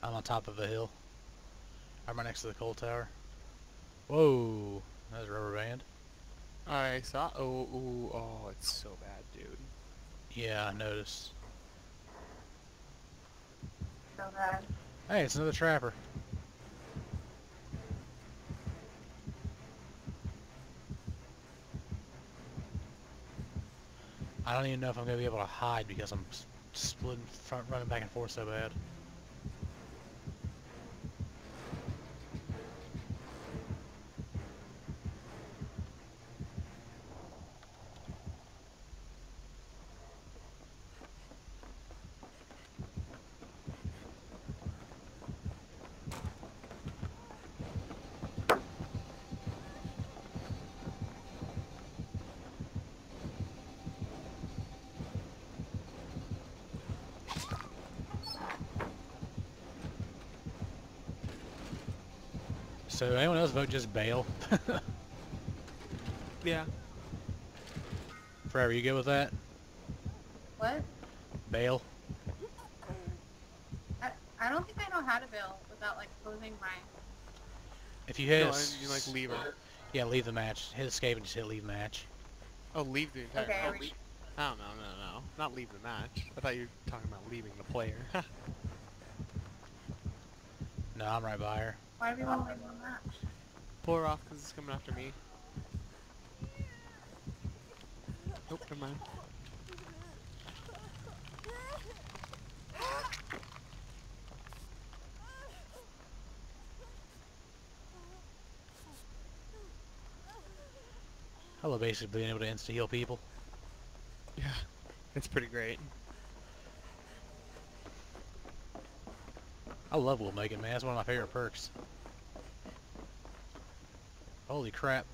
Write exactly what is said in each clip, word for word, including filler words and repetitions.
I'm on top of a hill. I'm right next to the coal tower. Whoa, that's a rubber band. I saw. Oh, oh, oh, it's so bad, dude. Yeah, I noticed. So bad. Hey, it's another trapper. I don't even know if I'm gonna be able to hide because I'm splitting, front, running back and forth so bad. So anyone else vote just bail? Yeah. Forever, you good with that? What? Bail? I, I don't think I know how to build without like closing my... If you hit, No, es- I- you like leave her. yeah, leave the match. Hit escape and just hit leave match. Oh, leave the entire Okay, match. we- Oh, no, no, no. Not leave the match. I thought you were talking about leaving the player. No, I'm right by her. Why do we want to leave one match? Pull her off because it's coming after me. Nope, never mind. I love basically being able to insta heal people. Yeah, it's pretty great. I love Will Making, man. That's one of my favorite perks. Holy crap.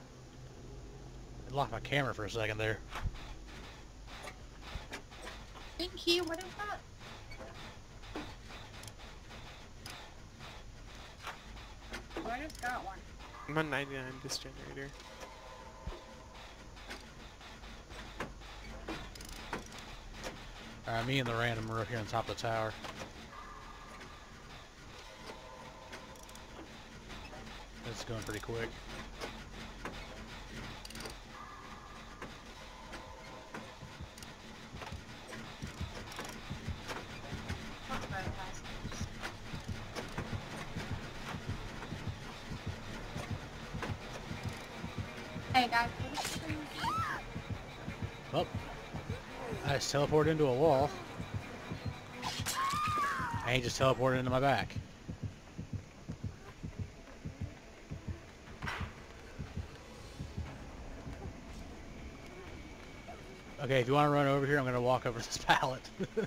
It locked my camera for a second there. Pinky, what is that? Oh, I just got one. I'm on ninety-nine disc generator. Alright, me and the random are up here on top of the tower. It's going pretty quick. Talk about it, guys. Hey guys, what is the thing? Oh. I just teleported into a wall. And he just teleported into my back. Okay, if you want to run over here, I'm going to walk over this pallet.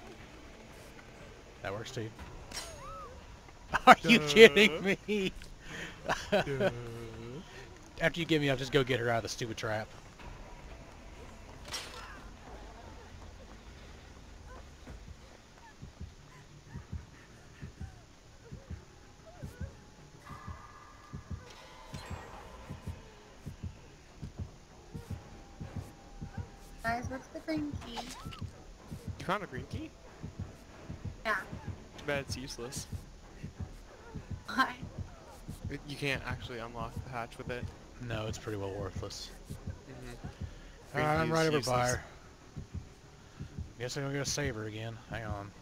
That works too. Are you Duh. kidding me? Duh. After you get me up, just go get her out of the stupid trap. Guys, what's the green key? You found a green key? Yeah. Too bad it's useless. Why? It, you can't actually unlock the hatch with it. No, it's pretty well worthless. Mm-hmm. Alright, I'm right over by her. Guess I'm gonna save her again. Hang on.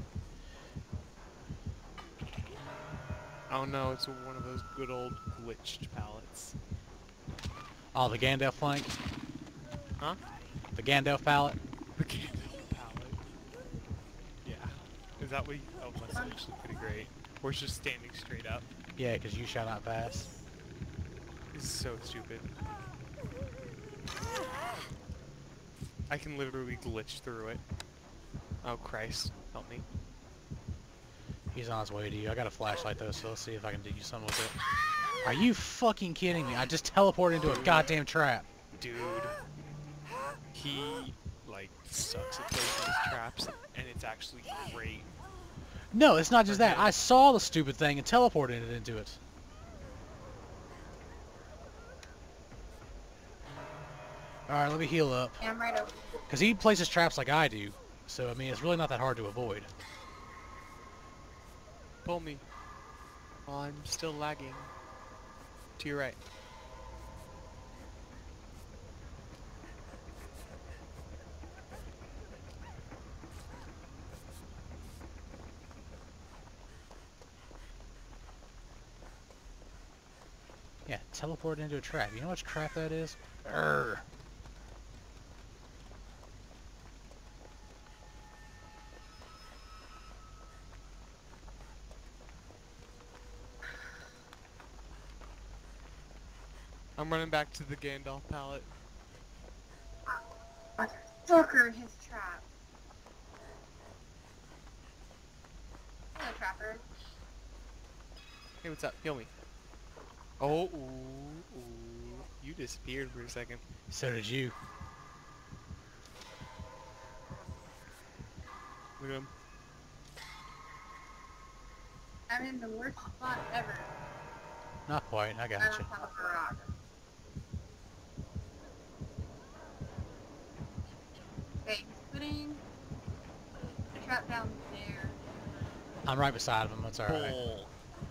Oh no, it's one of those good old glitched pallets. Oh, the Gandalf flank? Huh? The Gandalf pallet? The Gandalf pallet. Yeah. Is that what you... Oh, that's actually pretty great. Or it's just standing straight up. Yeah, because you shall not pass. This is so stupid. I can literally glitch through it. Oh Christ, help me. He's on his way to you. I got a flashlight though, so let's see if I can do something with it. Are you fucking kidding me? I just teleported into a goddamn trap. Dude. He, like, sucks at placing his traps, and it's actually great. No, it's not just that. I saw the stupid thing and teleported it into it. Alright, let me heal up. Yeah, I'm right over. Because he places traps like I do. So, I mean, it's really not that hard to avoid. Pull me. Oh, I'm still lagging. To your right. Yeah, teleport into a trap. You know how much crap that is? Urgh. I'm running back to the Gandalf pallet. Motherfucker, his trap. Hello, trapper. Hey, what's up? Heal me. Oh, ooh, ooh. You disappeared for a second. So did you. Look at him. I'm in the worst spot ever. Not quite, I got I don't you. have a rock. Okay, he's putting the trap down there. I'm right beside him, that's alright. Bull.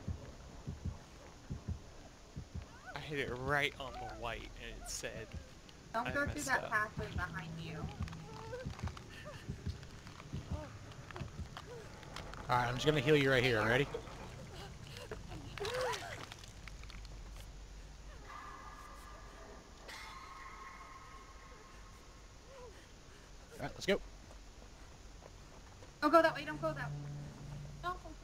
I hit it right on the white and it said, Don't I go through messed that up. pathway behind you. Alright, I'm just gonna heal you right here, ready? Alright, let's go. Don't go that way, don't go that way. Don't go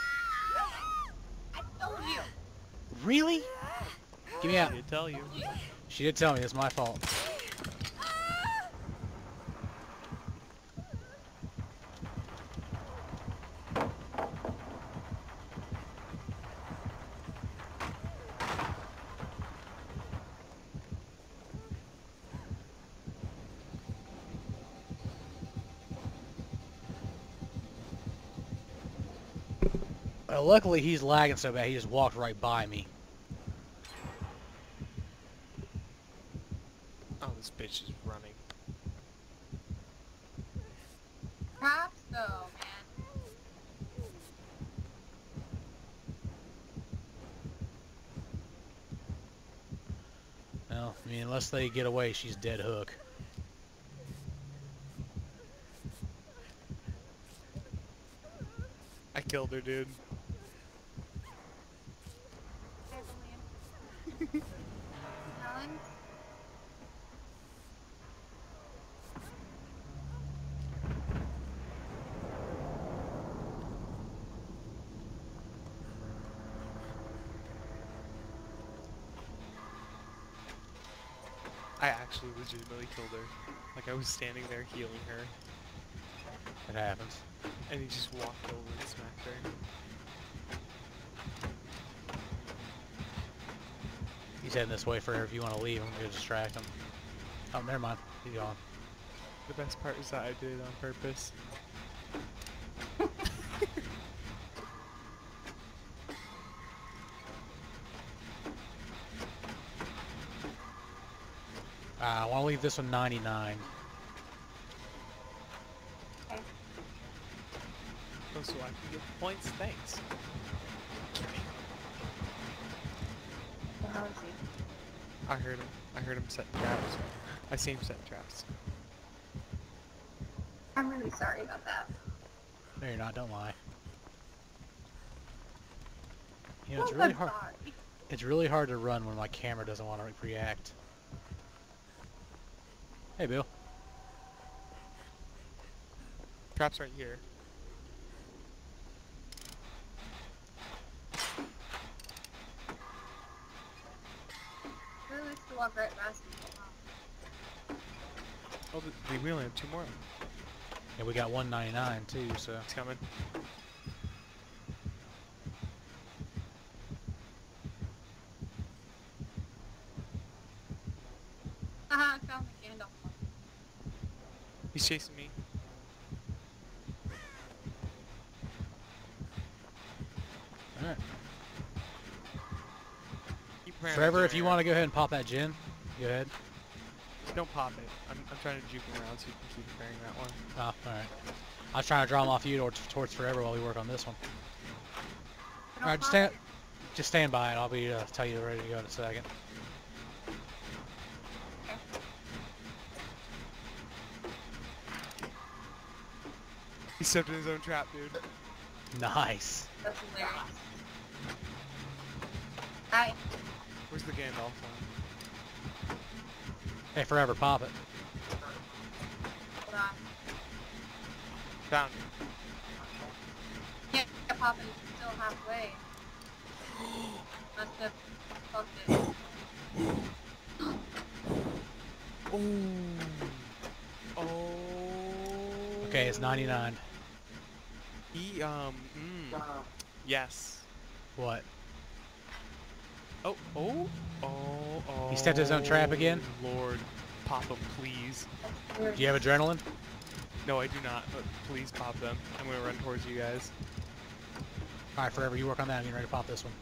I told you! Really? Give me I out. did tell you. She did tell me, it's my fault. Well, luckily he's lagging so bad he just walked right by me. Oh, this bitch is running. Traps though, man. Well, I mean, unless they get away, she's dead hook. I killed her, dude. Helen? I actually legitimately killed her. Like, I was standing there healing her, It happens. and he just walked over and smacked her. He's heading this way for her if you want to leave him, go distract him. Oh, never mind. He's gone. The best part is that I did it on purpose. Uh, I want to leave this one ninety-nine. Okay. Oh, so I can get points? Thanks. The hell is he? I heard him. I heard him set traps. I seen him set traps. I'm really sorry about that. No, you're not. Don't lie. You know, it's Oh, really I'm hard. sorry. It's really hard to run when my camera doesn't want to react. Hey, Bill. Traps right here. Really likes to walk right past me. Oh, but we we only have two more. And we got one ninety-nine too, so. It's coming. Haha, I found the Gandalf one. He's chasing me. Alright. Keep running Trevor, up if you there. want to go ahead and pop that gin, go ahead. Don't pop it. I'm, I'm trying to juke him around so you can keep carrying that one. Oh, alright. I was trying to draw him off you towards, towards Forever while we work on this one. Don't Alright, just pop stand, it. just stand by it. I'll be uh, tell you ready to go in a second. He stepped in his own trap, dude. Nice. That's hilarious. Hi. Where's the Gandalf one? Hey, forever, pop it. Hold on. Found it. Can't pop it. It's still halfway. Must have fucked it. Oh. Oh. Okay, it's ninety-nine. He, um, mm. Yes. What? Oh, oh, oh, oh. He stepped his own trap again? Lord, pop them, please. Do you have adrenaline? No, I do not, but please pop them. I'm gonna run towards you guys. Alright, forever, you work on that. I'm getting ready to pop this one.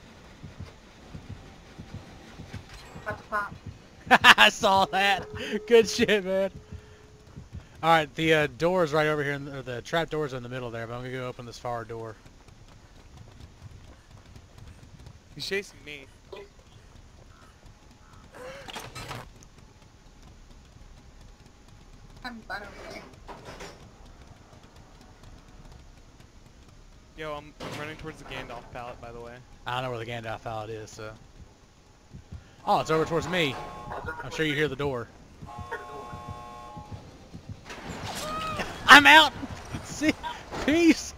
About to pop. I saw that. Good shit, man. Alright, the uh, door's right over here, in the, or the trap door's in the middle there, but I'm gonna go open this far door. He's chasing me. I'm fun over there. Yo, I'm, I'm running towards the Gandalf pallet, by the way. I don't know where the Gandalf pallet is, so... Oh, it's over towards me. I'm sure you hear the door. I'm out! See? Peace!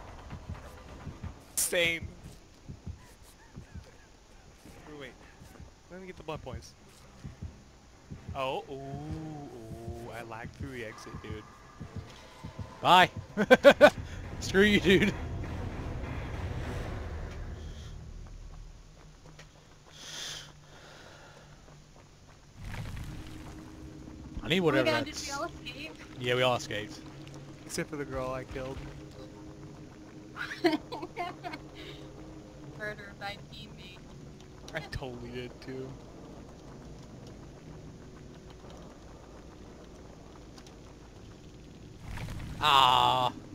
Same. Wait, wait. Let me get the blood points. Oh, ooh, ooh, I lagged through the exit, dude. Bye! Screw you, dude. I need Oh my whatever god, did that's... we all escape? Yeah, we all escaped. Except for the girl I killed. Murder by teammate. I totally did too. Ah.